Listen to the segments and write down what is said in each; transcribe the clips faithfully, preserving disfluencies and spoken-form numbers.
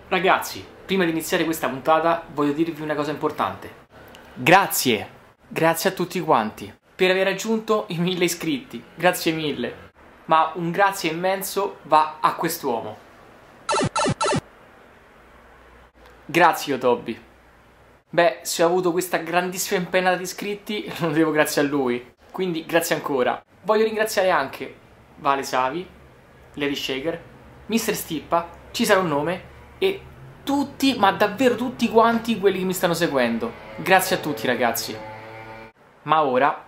Ragazzi, prima di iniziare questa puntata voglio dirvi una cosa importante. Grazie! Grazie a tutti quanti per aver raggiunto i mille iscritti. Grazie mille. Ma un grazie immenso va a quest'uomo. Grazie Yotobi. Beh, se ho avuto questa grandissima impennata di iscritti, lo devo grazie a lui. Quindi grazie ancora. Voglio ringraziare anche Vale Savi, Lady Shaker, mister Stippa, Ci sarà un nome e tutti, ma davvero tutti quanti quelli che mi stanno seguendo. Grazie a tutti ragazzi. Ma ora...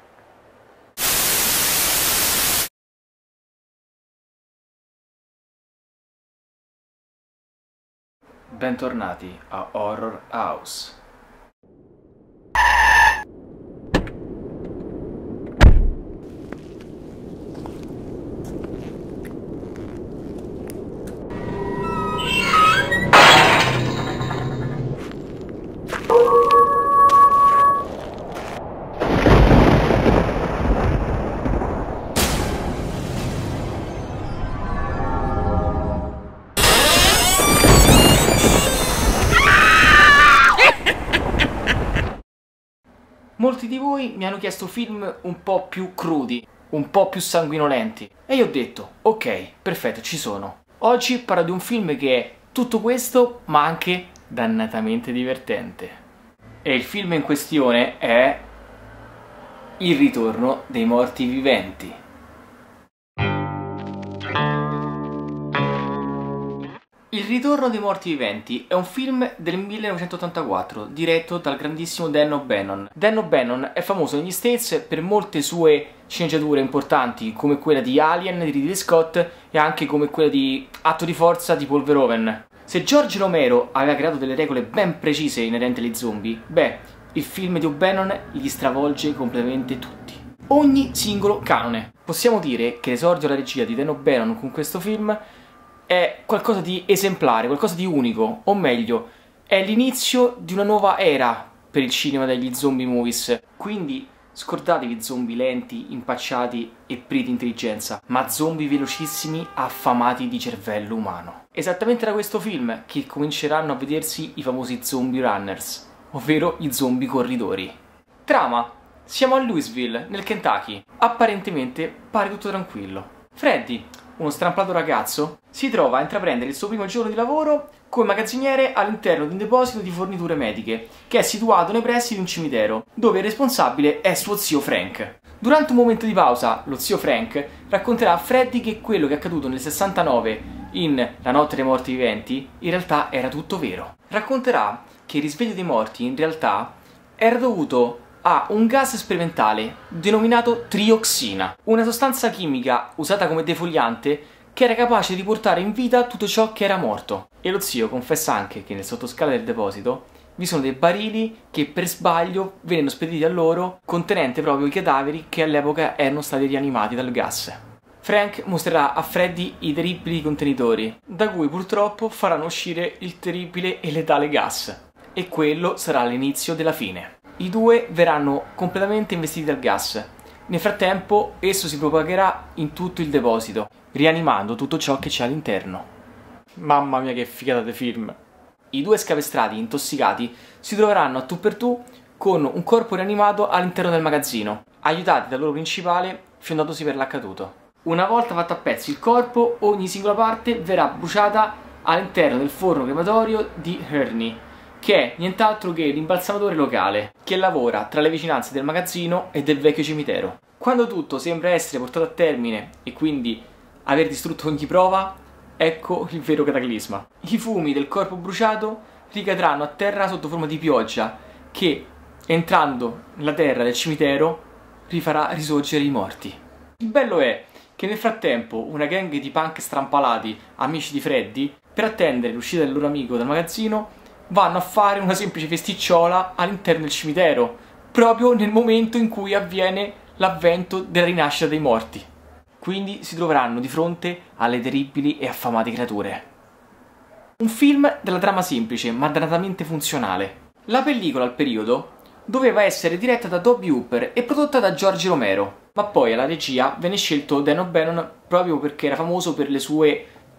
bentornati a Horror House. Molti di voi mi hanno chiesto film un po' più crudi, un po' più sanguinolenti e io ho detto, ok, perfetto, ci sono. Oggi parlo di un film che è tutto questo, ma anche dannatamente divertente. E il film in questione è Il ritorno dei morti viventi. Il ritorno dei morti viventi è un film del millenovecentottantaquattro diretto dal grandissimo Dan O'Bannon. Dan O'Bannon è famoso negli States per molte sue sceneggiature importanti, come quella di Alien di Ridley Scott e anche come quella di Atto di forza di Paul Verhoeven. Se George Romero aveva creato delle regole ben precise inerenti agli zombie, beh, il film di O'Bannon li stravolge completamente tutti. Ogni singolo canone. Possiamo dire che l'esordio alla regia di Dan O'Bannon con questo film è qualcosa di esemplare, qualcosa di unico, o meglio, è l'inizio di una nuova era per il cinema degli zombie movies. Quindi scordatevi zombie lenti, impacciati e privi di intelligenza, ma zombie velocissimi affamati di cervello umano. Esattamente da questo film che cominceranno a vedersi i famosi zombie runners, ovvero i zombie corridori. Trama: siamo a Louisville, nel Kentucky. Apparentemente pare tutto tranquillo. Freddy, uno stramplato ragazzo, si trova a intraprendere il suo primo giorno di lavoro come magazziniere all'interno di un deposito di forniture mediche che è situato nei pressi di un cimitero, dove il responsabile è suo zio Frank. Durante un momento di pausa, lo zio Frank racconterà a Freddy che quello che è accaduto nel sessantanove in La notte dei morti viventi in realtà era tutto vero. Racconterà che il risveglio dei morti in realtà era dovuto a un gas sperimentale denominato trioxina, una sostanza chimica usata come defoliante che era capace di portare in vita tutto ciò che era morto. E lo zio confessa anche che nel sottoscala del deposito vi sono dei barili che per sbaglio vennero spediti a loro contenente proprio i cadaveri che all'epoca erano stati rianimati dal gas. Frank mostrerà a Freddy i terribili contenitori, da cui purtroppo faranno uscire il terribile e letale gas. E quello sarà l'inizio della fine. I due verranno completamente investiti dal gas. Nel frattempo esso si propagherà in tutto il deposito, rianimando tutto ciò che c'è all'interno. Mamma mia che figata di film! I due scapestrati intossicati si troveranno a tu per tu con un corpo rianimato all'interno del magazzino, aiutati dal loro principale fiondatosi per l'accaduto. Una volta fatto a pezzi il corpo, ogni singola parte verrà bruciata all'interno del forno crematorio di Ernie, che è nient'altro che l'imbalsamatore locale, che lavora tra le vicinanze del magazzino e del vecchio cimitero. Quando tutto sembra essere portato a termine e quindi aver distrutto ogni prova, ecco il vero cataclisma. I fumi del corpo bruciato ricadranno a terra sotto forma di pioggia che, entrando nella terra del cimitero, rifarà risorgere i morti. Il bello è che nel frattempo una gang di punk strampalati, amici di Freddy, per attendere l'uscita del loro amico dal magazzino, vanno a fare una semplice festicciola all'interno del cimitero, proprio nel momento in cui avviene l'avvento della rinascita dei morti. Quindi si troveranno di fronte alle terribili e affamate creature. Un film dalla trama semplice ma dannatamente funzionale. La pellicola al periodo doveva essere diretta da Tobe Hooper e prodotta da George Romero, ma poi alla regia venne scelto Dan O'Bannon proprio perché era famoso per le sue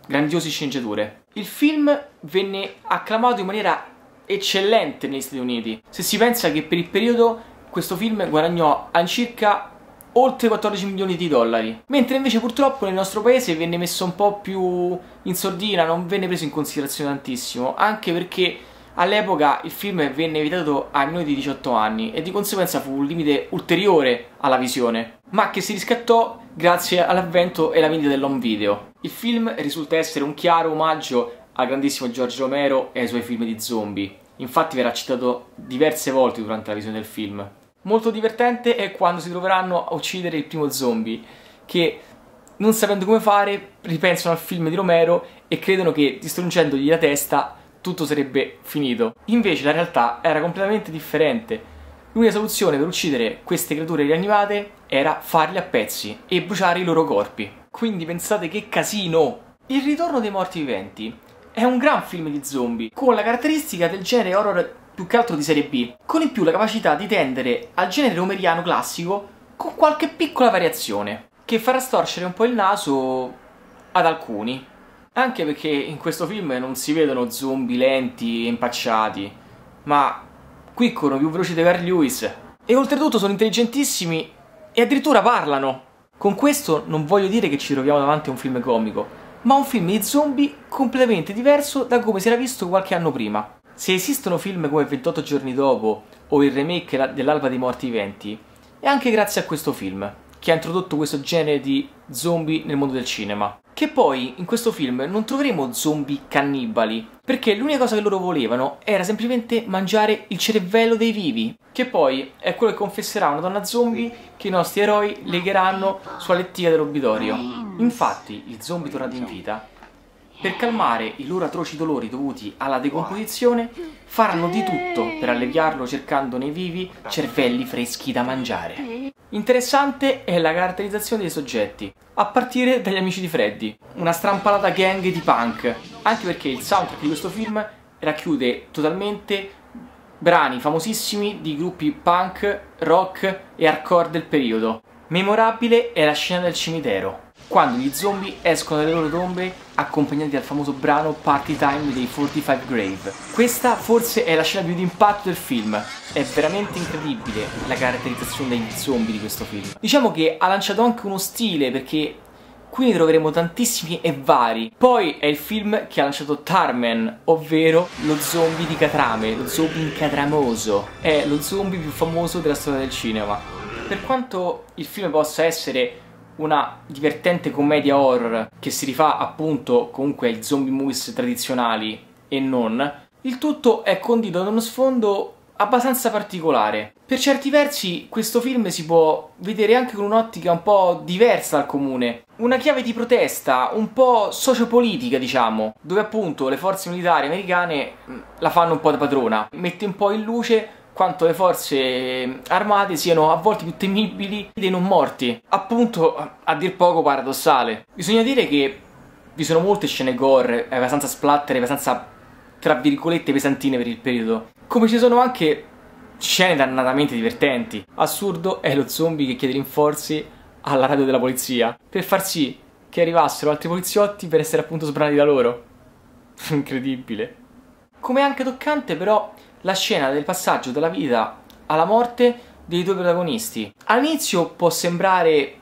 grandiose sceneggiature. Il film venne acclamato in maniera eccellente negli Stati Uniti. Se si pensa che per il periodo questo film guadagnò all'incirca oltre quattordici milioni di dollari, mentre invece purtroppo nel nostro paese venne messo un po' più in sordina, non venne preso in considerazione tantissimo, anche perché all'epoca il film venne vietato ai minori di diciotto anni e di conseguenza fu un limite ulteriore alla visione, ma che si riscattò grazie all'avvento e alla vendita dell'home video. Il film risulta essere un chiaro omaggio al grandissimo George Romero e ai suoi film di zombie, infatti verrà citato diverse volte durante la visione del film. Molto divertente è quando si troveranno a uccidere il primo zombie, che non sapendo come fare ripensano al film di Romero e credono che distruggendogli la testa tutto sarebbe finito. Invece la realtà era completamente differente. L'unica soluzione per uccidere queste creature rianimate era farli a pezzi e bruciare i loro corpi. Quindi pensate che casino! Il ritorno dei morti viventi è un gran film di zombie, con la caratteristica del genere horror più che altro di serie B, con in più la capacità di tendere al genere romeriano classico con qualche piccola variazione, che farà storcere un po' il naso ad alcuni. Anche perché in questo film non si vedono zombie lenti e impacciati, ma qui corrono più veloci di Carl Lewis. E oltretutto sono intelligentissimi e addirittura parlano. Con questo non voglio dire che ci troviamo davanti a un film comico, ma un film di zombie completamente diverso da come si era visto qualche anno prima. Se esistono film come ventotto giorni dopo o il remake dell'Alba dei Morti Viventi, è anche grazie a questo film, che ha introdotto questo genere di zombie nel mondo del cinema. Che poi in questo film non troveremo zombie cannibali, perché l'unica cosa che loro volevano era semplicemente mangiare il cervello dei vivi, che poi è quello che confesserà una donna zombie che i nostri eroi legheranno sulla lettiga dell'obitorio. Infatti, gli zombie tornati in vita, per calmare i loro atroci dolori dovuti alla decomposizione, faranno di tutto per alleviarlo cercando nei vivi cervelli freschi da mangiare. Interessante è la caratterizzazione dei soggetti, a partire dagli amici di Freddy, una strampalata gang di punk, anche perché il soundtrack di questo film racchiude totalmente brani famosissimi di gruppi punk, rock e hardcore del periodo. Memorabile è la scena del cimitero, quando gli zombie escono dalle loro tombe accompagnati dal famoso brano Party Time dei quarantacinque Grave. Questa forse è la scena più d'impatto del film, è veramente incredibile la caratterizzazione degli zombie di questo film. Diciamo che ha lanciato anche uno stile, perché qui ne troveremo tantissimi e vari. Poi è il film che ha lanciato Tarman, ovvero lo zombie di Catrame, lo zombie incatramoso. È lo zombie più famoso della storia del cinema. Per quanto il film possa essere una divertente commedia horror che si rifà appunto comunque ai zombie movies tradizionali e non, il tutto è condito da uno sfondo abbastanza particolare. Per certi versi questo film si può vedere anche con un'ottica un po' diversa dal comune, una chiave di protesta un po' sociopolitica, diciamo, dove appunto le forze militari americane la fanno un po' da padrona, mette un po' in luce quanto le forze armate siano a volte più temibili dei non morti. Appunto, a dir poco paradossale. Bisogna dire che vi sono molte scene gore, abbastanza splatter, abbastanza, tra virgolette, pesantine per il periodo. Come ci sono anche scene dannatamente divertenti. Assurdo è lo zombie che chiede rinforzi alla radio della polizia, per far sì che arrivassero altri poliziotti per essere appunto sbranati da loro. Incredibile. Come anche toccante però la scena del passaggio dalla vita alla morte dei due protagonisti. All'inizio può sembrare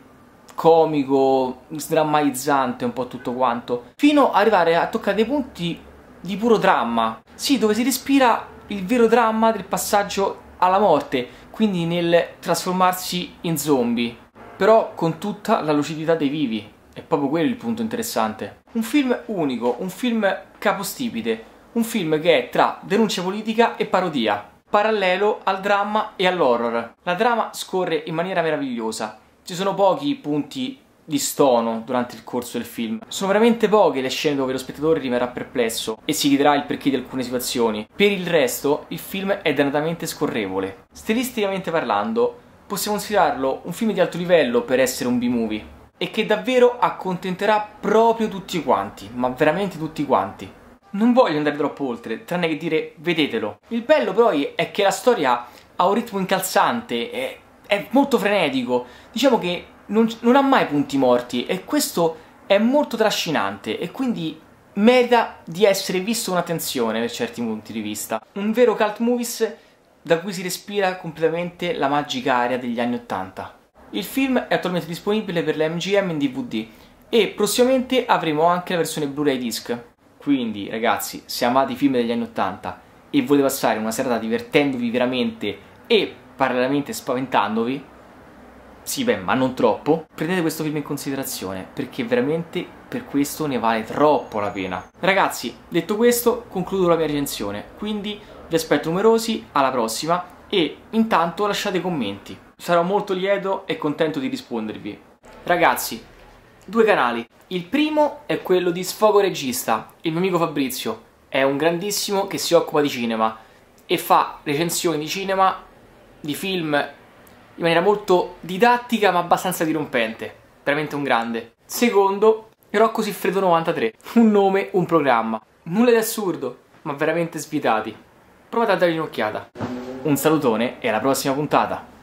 comico, sdrammatizzante un po' tutto quanto, fino ad arrivare a toccare dei punti di puro dramma. Sì, dove si respira il vero dramma del passaggio alla morte, quindi nel trasformarsi in zombie, però con tutta la lucidità dei vivi. È proprio quello il punto interessante. Un film unico, un film capostipite, un film che è tra denuncia politica e parodia, parallelo al dramma e all'horror. La trama scorre in maniera meravigliosa, ci sono pochi punti di stono durante il corso del film, sono veramente poche le scene dove lo spettatore rimarrà perplesso e si chiederà il perché di alcune situazioni. Per il resto il film è dannatamente scorrevole. Stilisticamente parlando possiamo considerarlo un film di alto livello per essere un B-movie e che davvero accontenterà proprio tutti quanti, ma veramente tutti quanti. Non voglio andare troppo oltre, tranne che dire vedetelo. Il bello poi è che la storia ha un ritmo incalzante, è, è molto frenetico, diciamo che non, non ha mai punti morti e questo è molto trascinante e quindi merita di essere visto con attenzione per certi punti di vista. Un vero cult movies da cui si respira completamente la magica aria degli anni ottanta. Il film è attualmente disponibile per la M G M in D V D e prossimamente avremo anche la versione Blu-ray disc. Quindi ragazzi, se amate i film degli anni ottanta e volete passare una serata divertendovi veramente e parallelamente spaventandovi, sì beh, ma non troppo, prendete questo film in considerazione, perché veramente per questo ne vale troppo la pena. Ragazzi, detto questo, concludo la mia recensione, quindi vi aspetto numerosi, alla prossima, e intanto lasciate commenti. Sarò molto lieto e contento di rispondervi. Ragazzi, due canali. Il primo è quello di Sfogo Regista, il mio amico Fabrizio. È un grandissimo che si occupa di cinema e fa recensioni di cinema, di film, in maniera molto didattica ma abbastanza dirompente. Veramente un grande. Secondo, Rocco Siffredo novantatré. Un nome, un programma. Nulla di assurdo, ma veramente svitati. Provate a dargli un'occhiata. Un salutone e alla prossima puntata.